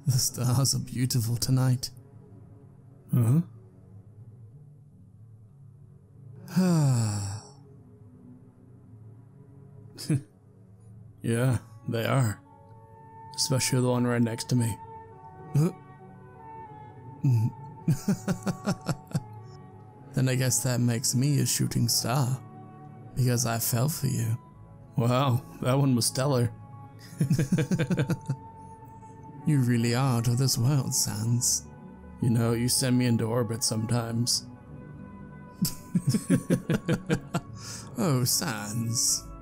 The stars are beautiful tonight. Huh? Yeah, they are. Especially the one right next to me. Then I guess that makes me a shooting star, because I fell for you. Wow, that one was stellar. You really are out of this world, Sans. You know, you send me into orbit sometimes. Oh, Sans.